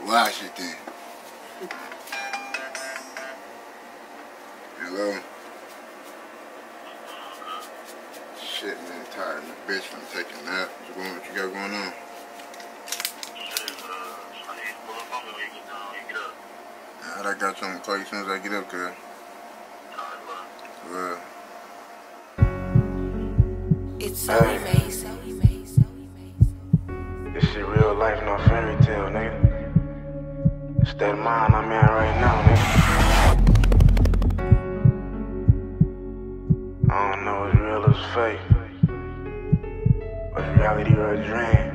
Watch it then. Hello? Shit, man, tired of the bitch from taking a nap. What you got going on? Alright, I got you. I'm gonna call you as soon as I get up, cuz. Well. It's so amazing. This shit real life, no fairy tale, nigga. State of mind I'm in right now, nigga. I don't know what's real or fake. What's reality or a dream?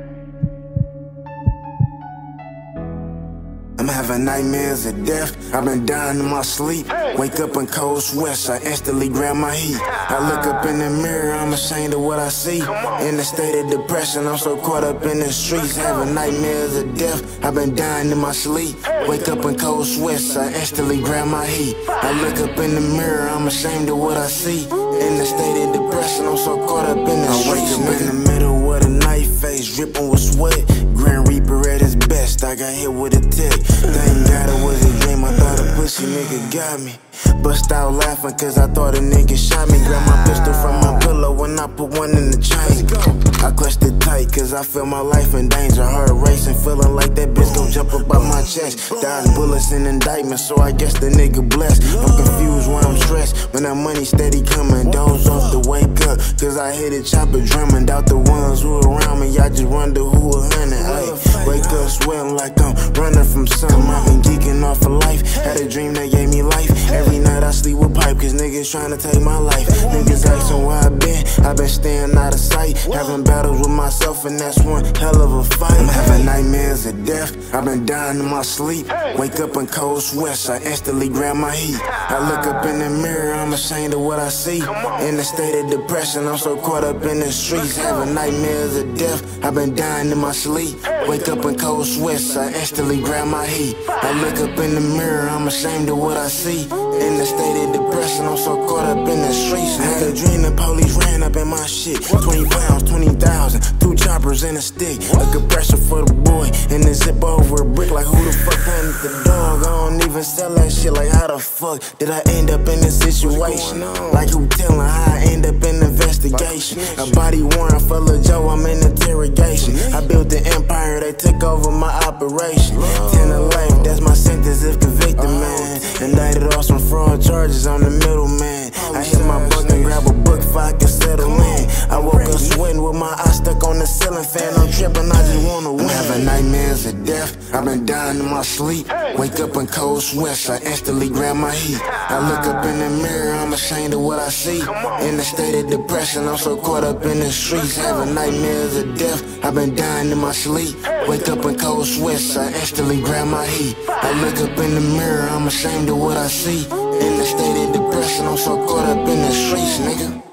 I'm having nightmares of death, I've been dying in my sleep. Wake up in cold sweats, I instantly grab my heat. I look up in the mirror, I'm ashamed of what I see. In a state of depression, I'm so caught up in the streets. Having nightmares of death, I've been dying in my sleep. Wake up in cold sweats, I instantly grab my heat. I look up in the mirror, I'm ashamed of what I see. In a state of depression, I'm so caught up in the streets. I wake up in the middle of the night, face dripping with sweat. Grand Reaper at his best, I got hit with a tick. Thank God it was a dream, I thought a pussy nigga got me. Bust out laughing cause I thought a nigga shot me. Grab my pistol from my pillow and I put one in the chain. I clutched it tight cause I feel my life in danger. Heart racing, feeling like that bitch gon' jump up out my chest. Dodge bullets and indictments, so I guess the nigga blessed. I'm confused when I'm stressed, when that money steady coming. Doze off to wake up cause I hit a chopper drumming. Doubt the ones who around me, I just wonder who a hundred. Ay, wake up sweating like I'm running from something. I've been geeking off of life, had a dream that gave me life. Every night I sleep with pipe cause niggas tryna take my life. Niggas asking where I been staying out of sight. Having battles with myself and that's one hell of a fight. I'm having nightmares of death, I've been dying in my sleep. Wake up in cold sweats, I instantly grab my heat. I look up in the mirror, I'm ashamed of what I see. In a state of depression, I'm so caught up in the streets. Having nightmares of death, I've been dying in my sleep. Wake up in cold sweats, I instantly grab my heat. I look up in the mirror, I'm ashamed of what I see. In a state of depression, I'm so caught up in the streets. Had a dream the police ran up in my shit. 20 pounds, 20,000, 2 choppers and a stick. A compressor for the boy, and a zip over a brick. Like who the fuck hunted the dog? I don't even sell that shit. Like how the fuck did I end up in this situation? Like who telling how I end up in investigation? A body warrant for Lil Joe, I'm in interrogation. I built the empire, they took over my operation. 10 to life, that's my sentence if convicted, man. Indicted off some fraud charges on the middleman. I hit my buck and grab a book if I can settle, man. I woke up sweating with my eyes stuck on the ceiling fan. I'm tripping, I just wanna win. I'm having nightmares of death, I've been dying in my sleep. Wake up in cold sweats, I instantly grab my heat. I look up in the mirror, I'm ashamed of what I see. In a state of depression, I'm so caught up in the streets. Having nightmares of death, I've been dying in my sleep. Wake up in cold sweats, I instantly grab my heat. I look up in the mirror, I'm ashamed of what I see. In a state of depression, I'm so caught up in the streets, nigga.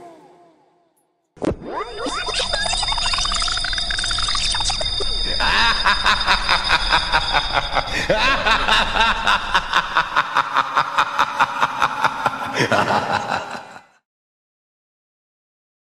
Ha ha ha ha!